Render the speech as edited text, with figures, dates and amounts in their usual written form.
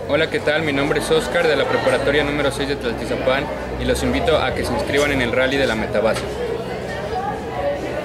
Hola, ¿qué tal? Mi nombre es Oscar de la preparatoria número 6 de Tlaltizapán y los invito a que se inscriban en el Rally de la Metabase.